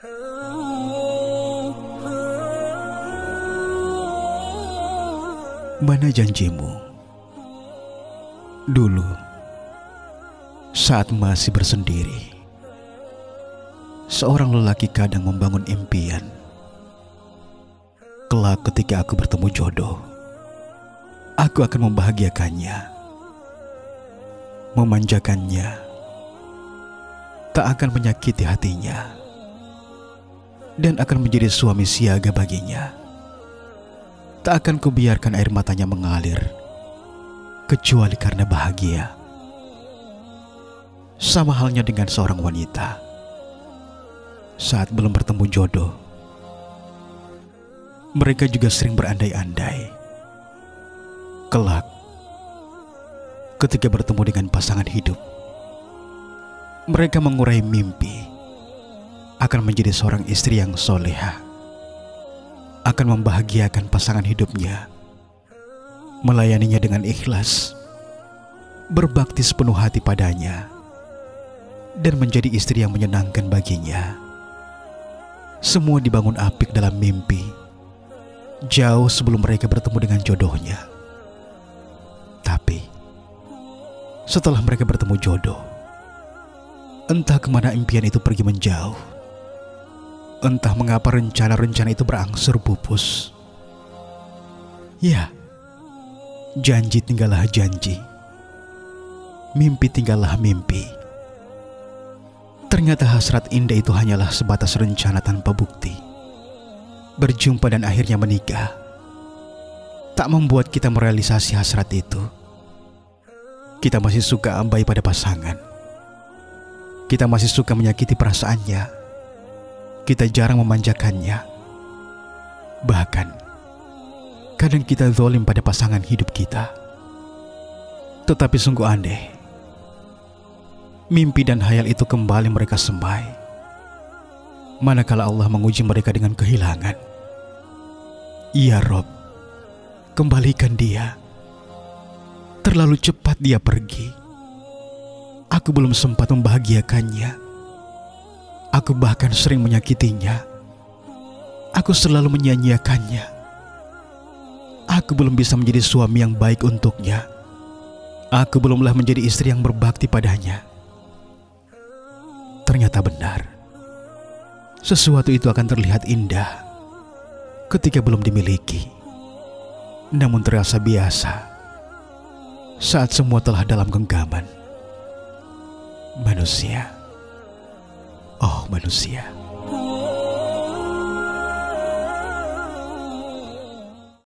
Mana janjimu? Dulu, saat masih bersendiri, seorang lelaki kadang membangun impian. Kelak ketika aku bertemu jodoh, aku akan membahagiakannya, memanjakannya, tak akan menyakiti hatinya, dan akan menjadi suami siaga baginya. Tak akan kubiarkan air matanya mengalir, kecuali karena bahagia. Sama halnya dengan seorang wanita, saat belum bertemu jodoh, mereka juga sering berandai-andai. Kelak, ketika bertemu dengan pasangan hidup, mereka mengurai mimpi akan menjadi seorang istri yang solehah, akan membahagiakan pasangan hidupnya, melayaninya dengan ikhlas, berbakti sepenuh hati padanya, dan menjadi istri yang menyenangkan baginya. Semua dibangun apik dalam mimpi, jauh sebelum mereka bertemu dengan jodohnya. Tapi, setelah mereka bertemu jodoh, entah kemana impian itu pergi menjauh. Entah mengapa rencana-rencana itu berangsur pupus. Ya, janji tinggallah janji, mimpi tinggallah mimpi. Ternyata hasrat indah itu hanyalah sebatas rencana tanpa bukti. Berjumpa dan akhirnya menikah tak membuat kita merealisasi hasrat itu. Kita masih suka abai pada pasangan. Kita masih suka menyakiti perasaannya. Kita jarang memanjakannya. Bahkan, kadang kita zalim pada pasangan hidup kita. Tetapi sungguh aneh, mimpi dan hayal itu kembali mereka semai manakala Allah menguji mereka dengan kehilangan. Ya Rob, kembalikan dia. Terlalu cepat dia pergi. Aku belum sempat membahagiakannya. Aku bahkan sering menyakitinya. Aku selalu menyia-nyiakannya. Aku belum bisa menjadi suami yang baik untuknya. Aku belumlah menjadi istri yang berbakti padanya. Ternyata benar. Sesuatu itu akan terlihat indah ketika belum dimiliki, namun terasa biasa saat semua telah dalam genggaman. Manusia, oh manusia.